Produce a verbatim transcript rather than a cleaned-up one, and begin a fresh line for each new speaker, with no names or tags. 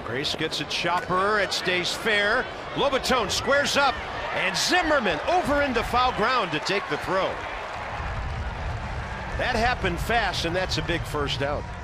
Grace gets a chopper. It stays fair. Lobaton squares up, and Zimmerman over into foul ground to take the throw. That happened fast, and that's a big first out.